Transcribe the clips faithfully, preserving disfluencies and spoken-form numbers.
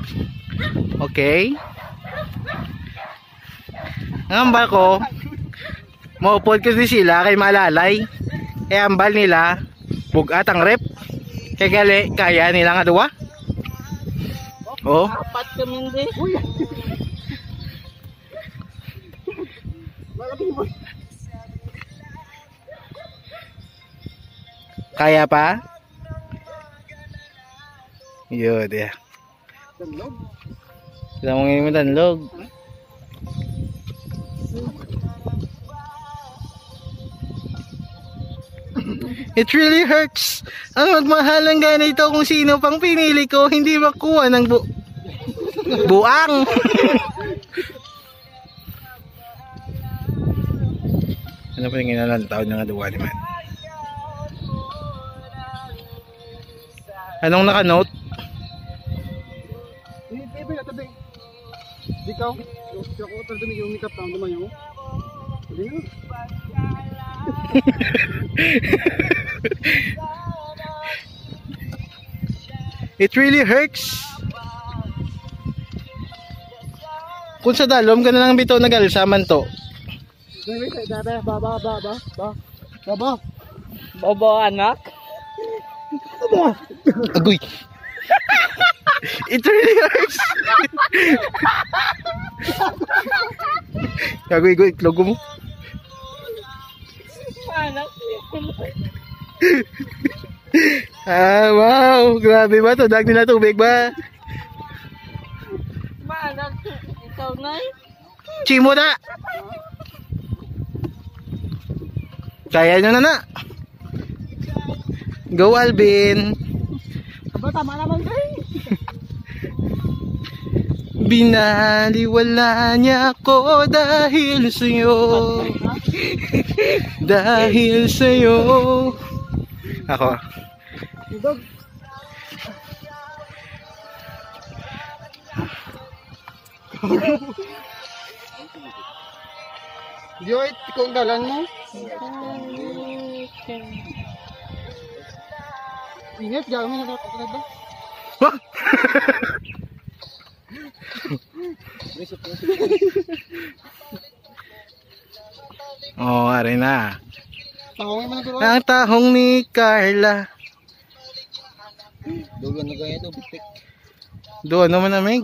Okay. Ang ambal ko, maupod ko din sila kay malalay. Kaya ambal nila, bugat ang rep. Kaya gali, kaya nila nga duwa. Oh. Apat kami hindi. Kaya pa? Yun, yeah. Danlog? Sila mong ngayon mo danlog. It really hurts. Ang magmahal ng ganito kung sino pang pinili ko, hindi makuha ng bu buang. Ano pa yung inalantaw ng aduwa ni man? Anong naka-note? Hindi, tabi na, tabi. Di ka, siya ko, pero dumi yung makeup na, duman yung. Hindi nga. It really hurts. Kung sa dalom ka na lang bitaw nagalsaman to. Dami, dami, ba, ba, ba, ba, ba, ba, ba. Bobo anak. Aba. Agoy. It really hurts. Agoy, agoy, logo mo. Anak. Ah, wow, grabe ba to? Dag nila tubig ba? Maanak. Ikaw na eh. Chimo na. Kaya nyo na na. Go Alvin. Aba, tama naman kayo. Binaliwala niya ako dahil sa'yo. Dahil sa'yo. Ako. Dog. Diyo, ikaw ang dalan mo. Ingat, gawin mo na kapatid ba? Oh, aray na. Tahongin mo na dito. Ang tahong ni Carla. Dugan na kaya ito, bitik. Doon naman namig.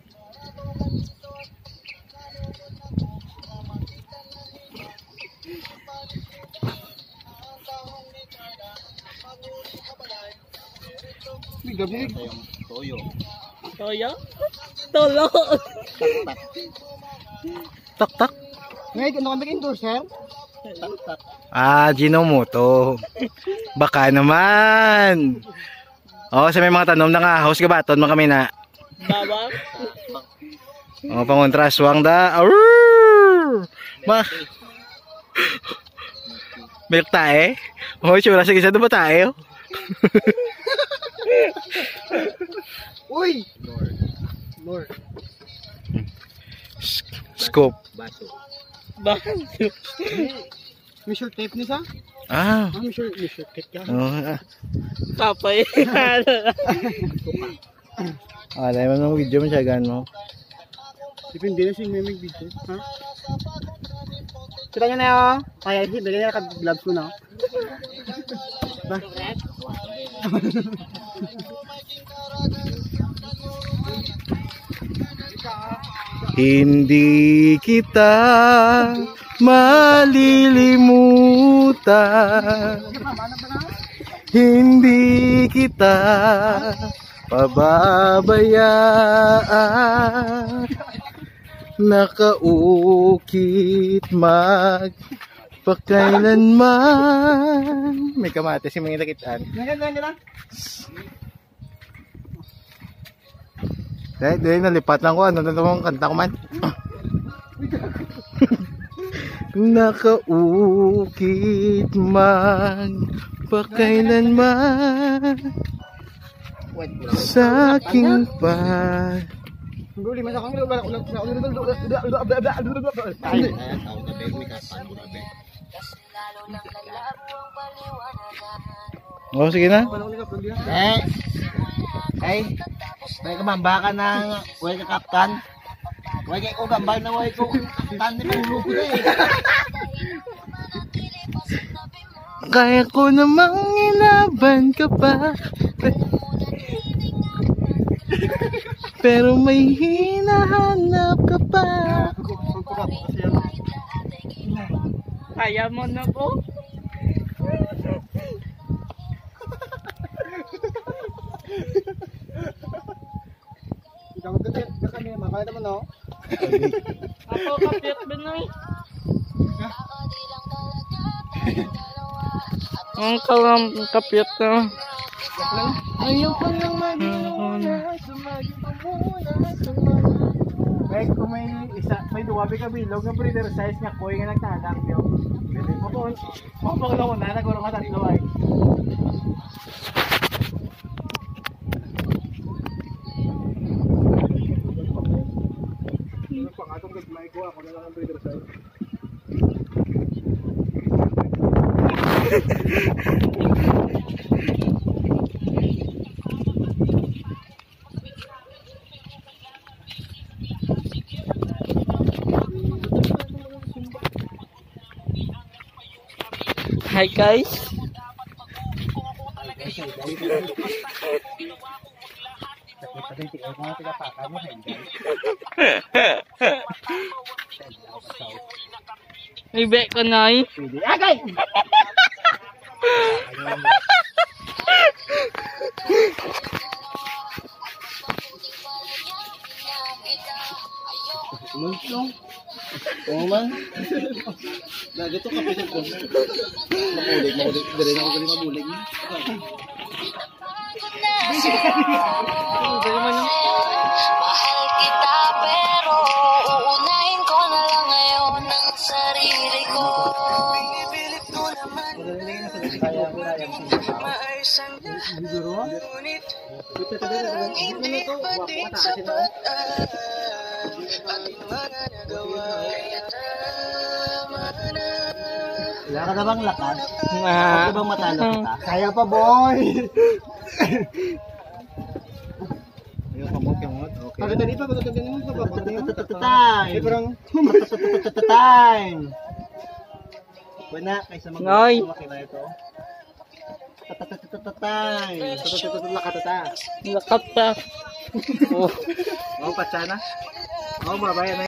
Gabi. Toyo. Toyo? Tolo. Tak tak. Ngayon, ano kami endorser? Tak tak. Ah, Ginomoto. Baka naman. Oh, sa may mga tanom na nga, house ka ba? Ton mo kami na. Bawang. Oh, pangontra swang da. Arrrr! Ma. Milk tae. Oh, sure sige sa ba tayo? Uy! Lord. Scoop. Baso. Baso. May short tape ni sa? Ah. Ah, may short, may short tape ka. Oh, ah. Kapay. Ah, dahil mo ng video mo siya gan mo. Depende na siya may may video. Ha? Kita nyo na yun. Kaya hindi, bigay na kag-gloves ko na. Ba? Hindi kita malilimutan. Hindi kita pababayaan. Nakaukit magpakailanman. May kamatis yung mga nakitaan. Ngayon, ngayon lang. Dahil, dahil nalipat lang ko. Ano na namang kanta ko man? Nakaukit magpakailanman sa aking pa. Guli masa kang ulo ulo ulo Oh, sige na. Eh. Ay, may kumamba ka ng way ka kaptan. Way ka ko gambal na way ko. Kaptan ni lupo na eh. Kaya ko namang inaban ka pa. Pero may hinahanap ka pa. Kaya mo na po? Ikaw magkakit ka kami, makaya naman no? Ako kapit Binoy. Ang kalam kapit na. Ayaw ko nang magmuna. Sumagi pa muna. Kahit kung may isa, may duwabi ka bilog ng breeder size niya, koy nga nagtanak yun. Mapun, mapun na muna, naguro ka tatlo ay. Pangatong gagmay ko, ako na lang ang breeder size. Hi guys. Ibe ko na eh. Agay! Oo man. Nagito ka pilit ko. Makulit, makulit. Dari na ako galing mabulig. Mahal kita pero uunahin ko na lang ngayon ang sarili ko. Pinipilit ko naman maayos ang lahat, ngunit parang hindi pa din sapat ang ating mga nagawa. Kaya tama na. Wala ka na bang lakas? Ah. Huwag bang matalo kita? Kaya pa boy! Ayaw kamot, kamot. Okay. Pagkita dito, pagkita dito mo, pagkita dito mo. Time! Eh, parang, Time! Wala, kaysa mag- Ngay. makina ito. Time! lakatata. Lakap pa. Oh. Oh, patsana. Oh, babayan na.